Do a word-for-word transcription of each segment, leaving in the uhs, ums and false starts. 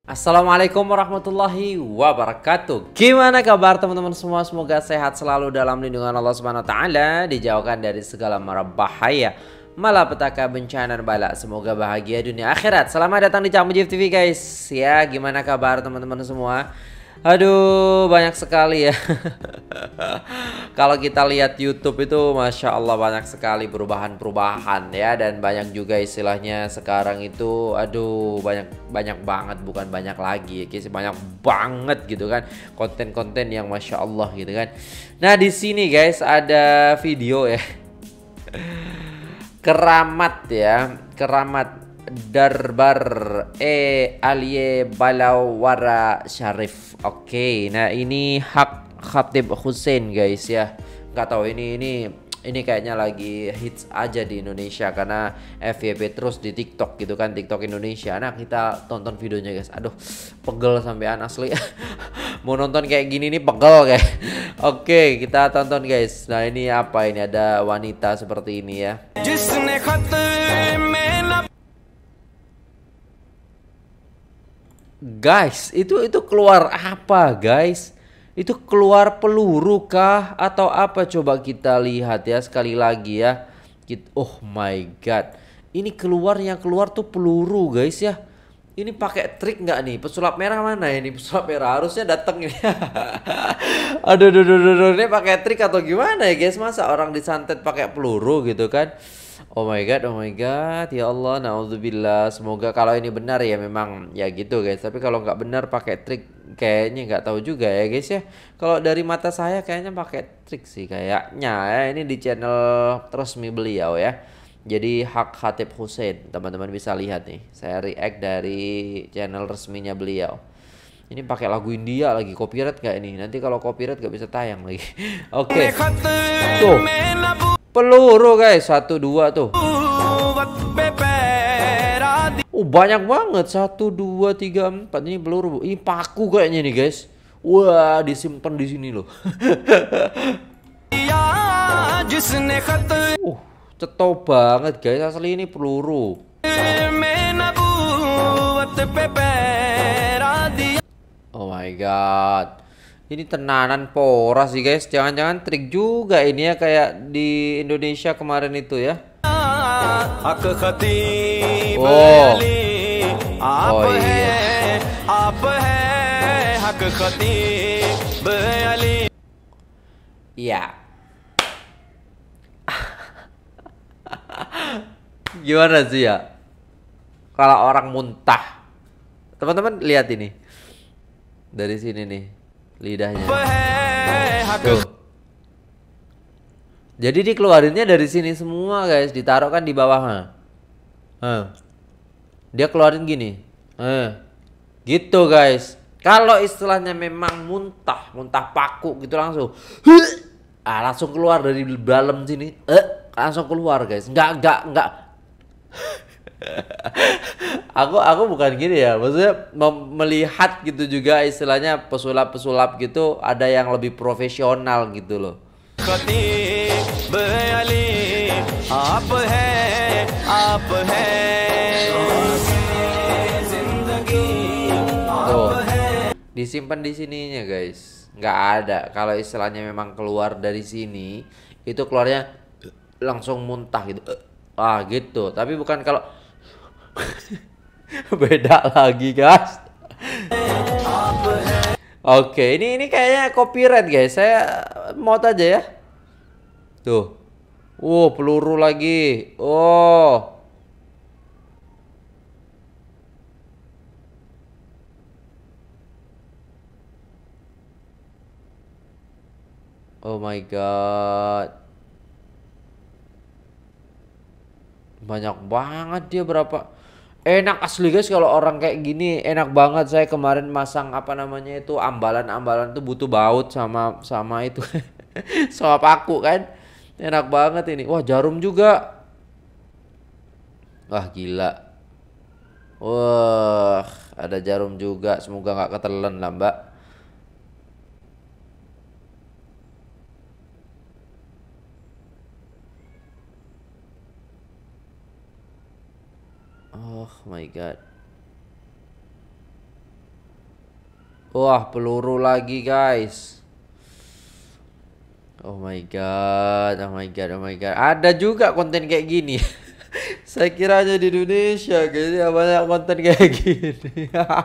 Assalamualaikum warahmatullahi wabarakatuh. Gimana kabar teman-teman semua? Semoga sehat selalu dalam lindungan Allah Subhanahu wa taala, dijauhkan dari segala mara bahaya, malapetaka, bencana dan bala. Semoga bahagia dunia akhirat. Selamat datang di Cak Mujib T V guys. Ya, gimana kabar teman-teman semua? Aduh, banyak sekali ya. Kalau kita lihat YouTube itu Masya Allah banyak sekali perubahan-perubahan ya. Dan banyak juga istilahnya sekarang itu aduh banyak banyak banget, bukan banyak lagi ya guys, banyak banget gitu kan konten-konten yang Masya Allah gitu kan. Nah di sini guys ada video ya. Keramat ya, keramat Darbar E Alie Balawara Syarif. Oke, nah ini hak Khatib Hussein guys ya. Nggak tahu ini ini ini kayaknya lagi hits aja di Indonesia karena F Y P terus di TikTok gitu kan, TikTok Indonesia. Nah kita tonton videonya guys. Aduh, pegel sampean asli. Mau nonton kayak gini nih pegel kayak. Oke, kita tonton guys. Nah ini apa ini, ada wanita seperti ini ya. Guys, itu itu keluar apa guys? Itu keluar peluru kah atau apa? Coba kita lihat ya sekali lagi ya. Oh my god. Ini keluar, yang keluar tuh peluru guys ya. Ini pakai trik nggak nih? Pesulap merah mana ini? Pesulap merah harusnya datang ini. Aduh, aduh, aduh, aduh, ini pakai trik atau gimana ya guys? Masa orang disantet pakai peluru gitu kan? Oh my god, oh my god, ya Allah, naudzubillah. Semoga kalau ini benar ya memang ya gitu guys. Tapi kalau nggak benar pakai trik kayaknya nggak tahu juga ya guys ya. Kalau dari mata saya kayaknya pakai trik sih kayaknya ya. Ini di channel resmi beliau ya. Jadi hak Khatib Hussein, teman-teman bisa lihat nih. Saya react dari channel resminya beliau. Ini pakai lagu India lagi, copyright gak ini? Nanti kalau copyright gak bisa tayang lagi. Oke. Okay. Tuh. Peluru guys, satu dua tuh. Oh banyak banget, satu dua tiga empat ini peluru. Ini paku kayaknya nih guys. Wah disimpan di sini loh. uh, ceto banget guys, asli ini peluru. Oh my god. Ini tenanan pora sih guys. Jangan-jangan trik juga ini ya kayak di Indonesia kemarin itu ya. Oh. Oh iya. Iya. Gimana sih ya? Kalau orang muntah. Teman-teman lihat ini. Dari sini nih. Lidahnya tuh. Jadi dikeluarinnya dari sini semua guys, ditaruh kan di bawah. Huh. Dia keluarin gini, eh, gitu guys. Kalau istilahnya memang muntah, muntah paku gitu langsung, ah langsung keluar dari dalam sini, eh, langsung keluar guys. Nggak nggak nggak. aku aku bukan gini ya, maksudnya melihat gitu juga istilahnya pesulap-pesulap gitu ada yang lebih profesional gitu loh. Tuh, disimpan di sininya guys, nggak ada. Kalau istilahnya memang keluar dari sini itu keluarnya langsung muntah gitu, ah gitu. Tapi bukan kalau beda lagi guys. Oke, ini ini kayaknya copyright guys. Saya mau aja ya. Tuh. Wow, peluru lagi. Oh. Oh my god. Banyak banget dia, berapa? Enak asli guys kalau orang kayak gini, enak banget. Saya kemarin masang apa namanya itu ambalan-ambalan tuh butuh baut sama sama itu. Sama paku kan. Enak banget ini. Wah, jarum juga. Wah, gila. Wah, ada jarum juga. Semoga nggak ketelan lah, Mbak. Oh my god. Wah, peluru lagi guys. Oh my god, oh my god, oh my god. Ada juga konten kayak gini. Saya kira aja di Indonesia guys ya banyak konten kayak gini.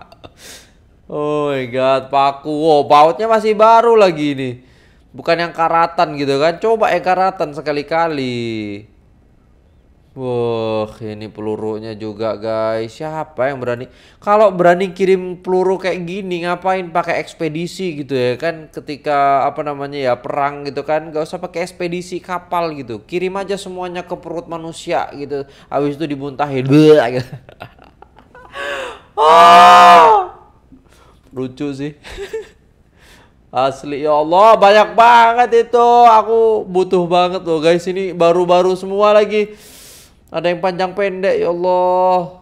Oh my god, paku. Wow, bautnya masih baru lagi nih. Bukan yang karatan gitu kan. Coba yang karatan sekali-kali. Wah, ini pelurunya juga guys. Siapa yang berani? Kalau berani kirim peluru kayak gini, ngapain pakai ekspedisi gitu ya kan? Ketika apa namanya ya perang gitu kan, gak usah pakai ekspedisi kapal gitu. Kirim aja semuanya ke perut manusia gitu. Habis itu dibuntahin. Gitu. Oh, lucu sih. Asli ya Allah, banyak banget itu. Aku butuh banget loh guys. Ini baru-baru semua lagi. Ada yang panjang pendek ya Allah.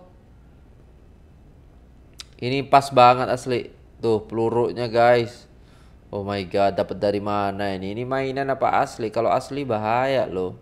Ini pas banget asli. Tuh pelurunya guys. Oh my god, dapat dari mana ini? Ini mainan apa asli? Kalau asli bahaya loh.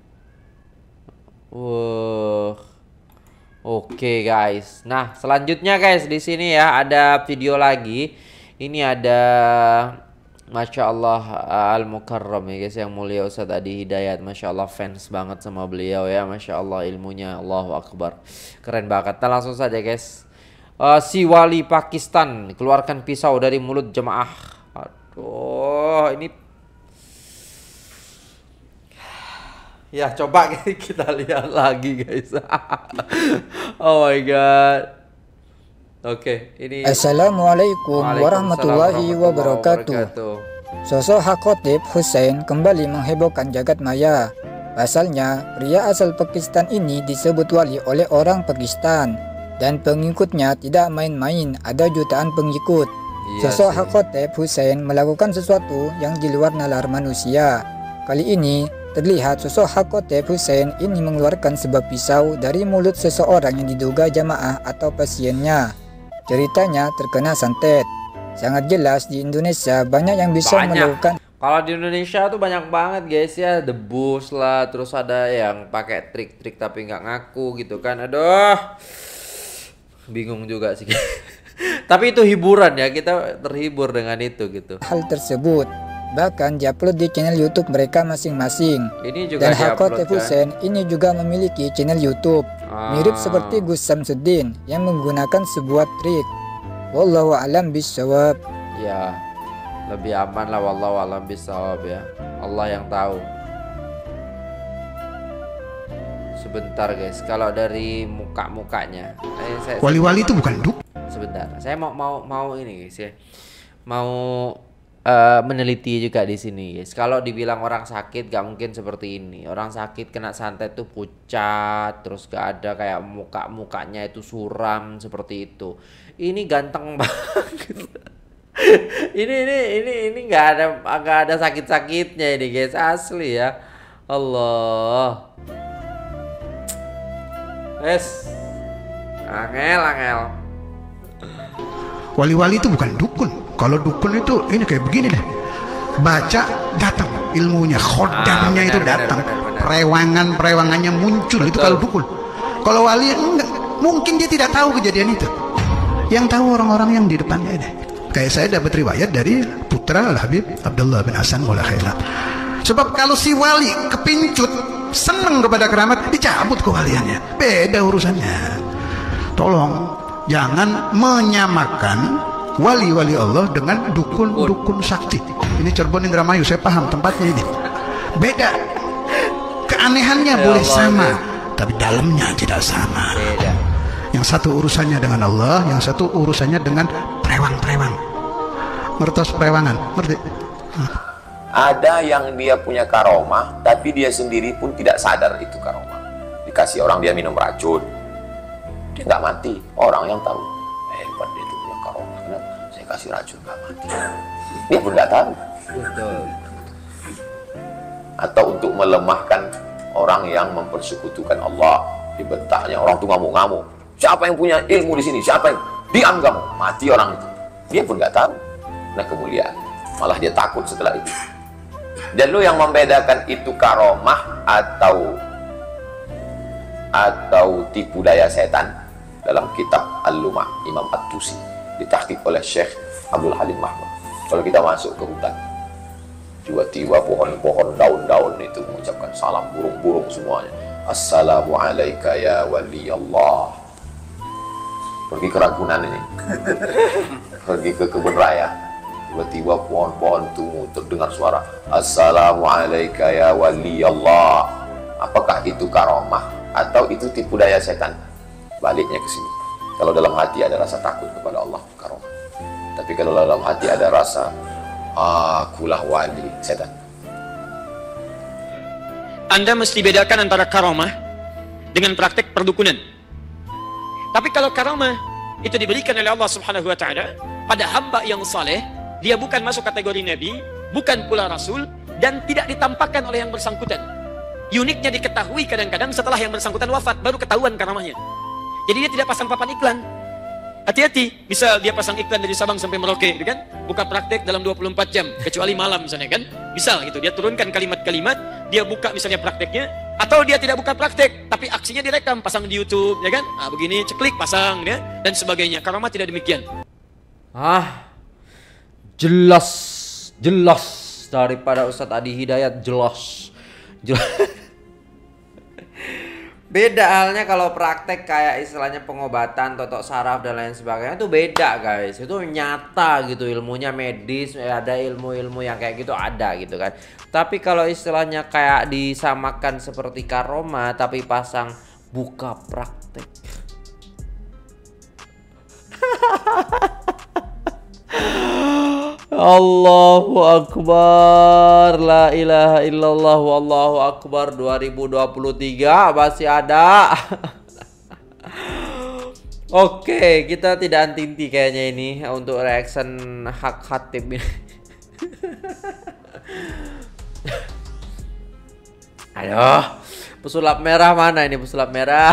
Wah. Oke guys. Nah, selanjutnya guys di sini ya ada video lagi. Ini ada Masya Allah Al-Mukarram ya guys, yang mulia Ustadz Adi Hidayat. Masya Allah fans banget sama beliau ya. Masya Allah ilmunya, Allahu Akbar, keren banget. Kita langsung saja guys. uh, Si wali Pakistan keluarkan pisau dari mulut jemaah. Aduh ini. Ya coba kita lihat lagi guys. Oh my god. Oke, ini Assalamualaikum warahmatullahi wabarakatuh. Sosok Hakotib Hussein kembali menghebohkan jagat maya. Pasalnya, pria asal Pakistan ini disebut wali oleh orang Pakistan dan pengikutnya tidak main-main, ada jutaan pengikut. Iya Sosok sih. Hakotib Hussein melakukan sesuatu yang di luar nalar manusia. Kali ini terlihat sosok Hakotib Hussein ini mengeluarkan sebuah pisau dari mulut seseorang yang diduga jamaah atau pasiennya. Ceritanya terkena santet. Sangat jelas di Indonesia banyak yang bisa Banyak. melakukan. Kalau di Indonesia tuh banyak banget guys ya, debus lah, terus ada yang pakai trik-trik tapi nggak ngaku gitu kan. Aduh, bingung juga sih. Tapi itu hiburan ya, kita terhibur dengan itu gitu. Hal tersebut bahkan diupload di channel YouTube mereka masing-masing. Ini juga Dan diupload Hakotib kan. Hussein ini juga memiliki channel YouTube mirip Ah. seperti Gus Samsudin yang menggunakan sebuah trik. Wallahu a'lam bishawab. Ya, lebih aman lah wallahu alam bisawab ya. Allah yang tahu. Sebentar guys, kalau dari muka-mukanya. Eh, saya- Wali-wali itu bukan duk. Sebentar, saya mau mau mau ini guys ya. Mau eh, meneliti juga di sini guys. Kalau dibilang orang sakit gak mungkin seperti ini. Orang sakit kena santet tuh pucat, terus gak ada kayak muka-mukanya itu suram seperti itu. Ini ganteng banget. ini ini ini ini nggak ada nggak ada sakit-sakitnya ini guys, asli ya. Allah. Es. Angel, angel. Wali-wali itu bukan dukun. Kalau dukun itu ini kayak begini deh. Baca datang ilmunya, Ah, khodamnya benar, itu benar, datang. benar, benar. Perewangan-perewangannya muncul. Itu Betul. kalau dukun. Kalau wali enggak, mungkin dia tidak tahu kejadian itu. Yang tahu orang-orang yang di depannya ini. Kayak saya dapat riwayat dari putra Al-Habib Abdullah bin Hasan Maula Khairat. Sebab kalau si wali kepincut, senang kepada keramat, dicabut kewaliannya. Beda urusannya. Tolong jangan menyamakan wali-wali Allah dengan dukun-dukun sakti. Ini Cirebon Indramayu, saya paham tempatnya ini. Beda. Keanehannya Ya boleh Allah, sama, ya. tapi dalamnya tidak sama. Beda. Yang satu urusannya dengan Allah, yang satu urusannya dengan prewang-prewang. Mertos prewangan, ngerti? Ada yang dia punya karomah, tapi dia sendiri pun tidak sadar itu karomah. Dikasih orang dia minum racun, dia nggak mati. Orang yang tahu, hebat dia itu punya karomah. Kenapa? Saya kasih racun nggak mati. Dia pun nggak tahu. Betul. Atau untuk melemahkan orang yang mempersekutukan Allah, dibentaknya orang tuh ngamuk-ngamuk. Siapa yang punya ilmu di sini? Siapa yang diam kamu? Mati orang itu. Dia pun nggak tahu. Nah kemuliaan, malah dia takut setelah itu. Dan lu yang membedakan itu karomah atau atau tipu daya setan dalam kitab Al-Lumah Imam At-Tusi ditahqiq oleh Syekh Abdul Halim Mahmud. Kalau kita masuk ke hutan, tiba-tiba pohon-pohon daun-daun itu mengucapkan salam, burung-burung semuanya. Assalamualaikum ya wali Allah. Pergi ke Ragunan ini, pergi ke kebun raya, tiba-tiba pohon-pohon tumbuh terdengar suara Assalamualaikum ya wali Allah. Apakah itu karomah atau itu tipu daya setan? Baliknya ke sini. Kalau dalam hati ada rasa takut kepada Allah, karomah. Tapi kalau dalam hati ada rasa akulah wali, setan. Anda mesti bedakan antara karomah dengan praktek perdukunan. Tapi kalau karamah itu diberikan oleh Allah Subhanahu wa taala pada hamba yang saleh, dia bukan masuk kategori nabi, bukan pula rasul, dan tidak ditampakkan oleh yang bersangkutan. Uniknya diketahui kadang-kadang setelah yang bersangkutan wafat baru ketahuan karamahnya. Jadi dia tidak pasang papan iklan. Hati-hati, bisa dia pasang iklan dari Sabang sampai Merauke, gitu kan? Buka praktek dalam dua puluh empat jam, kecuali malam misalnya kan? Misal gitu, dia turunkan kalimat-kalimat, dia buka misalnya prakteknya, atau dia tidak buka praktek, tapi aksinya direkam, pasang di YouTube, ya kan? Nah, begini, ceklik, pasang, ya, dan sebagainya. Karamah tidak demikian. Ah, jelas, jelas daripada Ustadz Adi Hidayat, jelas, jelas. Beda halnya kalau praktek kayak istilahnya pengobatan, totok saraf dan lain sebagainya, itu beda guys. Itu nyata gitu, ilmunya medis, ada ilmu-ilmu yang kayak gitu ada gitu kan. Tapi kalau istilahnya kayak disamakan seperti karomah tapi pasang buka praktek. Allahu Akbar, la ilaha illallah, wallahu akbar. Dua ribu dua puluh tiga masih ada. Oke, kita tidak anti-inti kayaknya ini untuk reaction hak khatib ini. Aduh, pesulap merah mana ini, pesulap merah?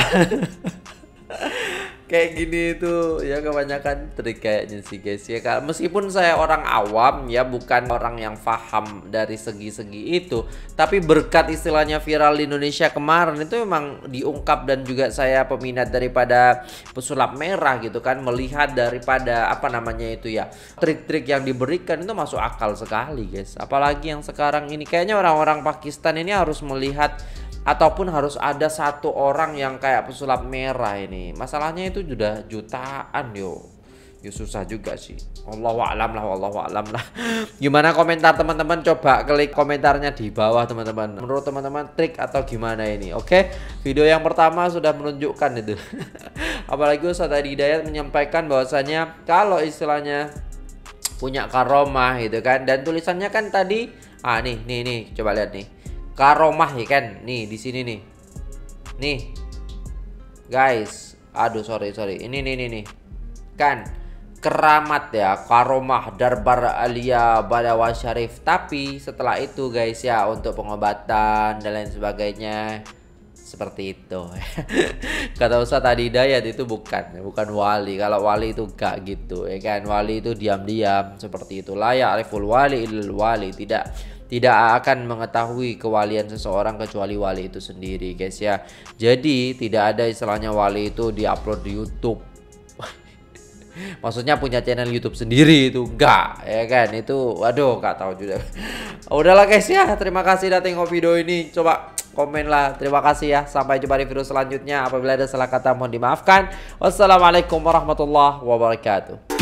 Kayak gini itu ya kebanyakan trik kayaknya sih guys ya. Meskipun saya orang awam ya, bukan orang yang paham dari segi-segi itu, tapi berkat istilahnya viral di Indonesia kemarin itu memang diungkap, dan juga saya peminat daripada pesulap merah gitu kan, melihat daripada apa namanya itu ya, trik-trik yang diberikan itu masuk akal sekali guys. Apalagi yang sekarang ini kayaknya orang-orang Pakistan ini harus melihat ataupun harus ada satu orang yang kayak pesulap merah ini. Masalahnya itu sudah jutaan yo. Ya susah juga sih. Allahu a'lam lah, wallahu a'lam lah. Gimana komentar teman-teman? Coba klik komentarnya di bawah teman-teman. Menurut teman-teman trik atau gimana ini? Oke, video yang pertama sudah menunjukkan itu. Apalagi Ustadz Adi Hidayat menyampaikan bahwasanya kalau istilahnya punya karomah gitu kan, dan tulisannya kan tadi ah nih nih nih coba lihat nih. Karomah ya kan, nih di sini nih, nih guys, aduh sorry sorry, ini nih nih nih, kan keramat ya, karomah darbar alia badawa syarif. Tapi setelah itu guys ya, untuk pengobatan dan lain sebagainya seperti itu. Kata Ustadz Adi Hidayat itu bukan, bukan wali. Kalau wali itu gak gitu ya kan, wali itu diam-diam seperti itu. La ya'riful wali illal wali, tidak tidak akan mengetahui kewalian seseorang kecuali wali itu sendiri guys ya. Jadi tidak ada istilahnya wali itu diupload di YouTube. Maksudnya punya channel YouTube sendiri itu enggak ya kan, itu waduh gak tahu juga. Udahlah guys ya, terima kasih udah tengok video ini. Coba komen lah, terima kasih ya. Sampai jumpa di video selanjutnya. Apabila ada salah kata mohon dimaafkan. Wassalamualaikum warahmatullahi wabarakatuh.